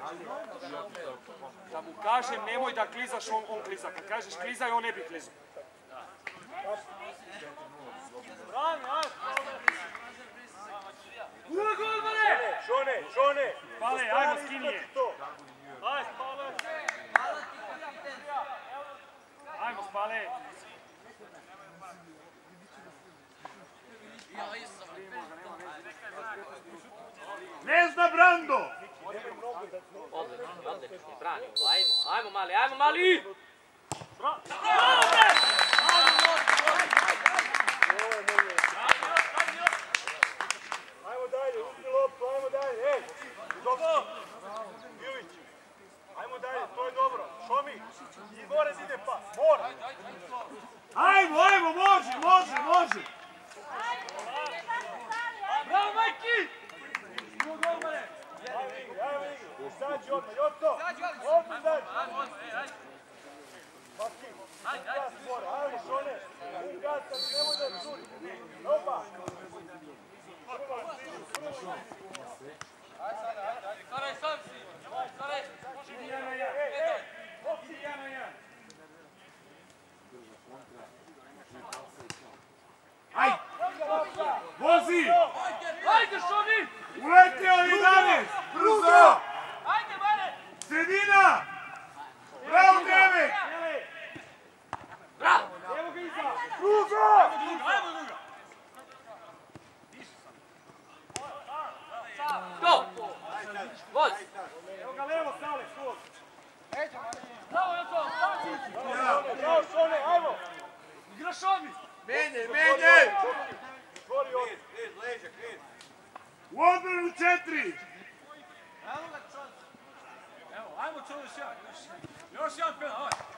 Da mu kažem nemoj da klizaš, on kliza. Kad kažeš klizaj, on ne bi klizao. Brani, ajde! Ura gol, Mare! Šone! Pale, ajmo, skini je. Ajde, Pale! Ajmo, Pale! Ne zna Brando! Odlično, branimo, ajmo mali! Bravo! Ajmo dalje, uzmi loptu, ajmo dalje, ej! Dobro! Ilić! Ajmo dalje, to je dobro. Šomi, i mora da ide pas, mora! Ajmo, može! Bravo, Majki! Ajmo igri, sađi odmah, Joto! Odmah sađi! Maki, gas mora, ajmo Šone! Gas, nemoj da curi! Opa! Saraj, sam si! Saraj! Aj! Vozi! Ajde, Šoni! Uletio 11! Brzo! Ajde, Mare! Sredina! Bravo, 9! Bravo! Evo ga iza! Brzo! Ajmo druga! Go! Voz! Evo ga levo, Sale, skos! Bravo, Joto! Bravo, Šone, ajmo! Igra Šoni! Menjaj! Otvori ovdje. U odbranu 4! Evo, ajmo čovjek još jedan. Još jedan penal, ajde.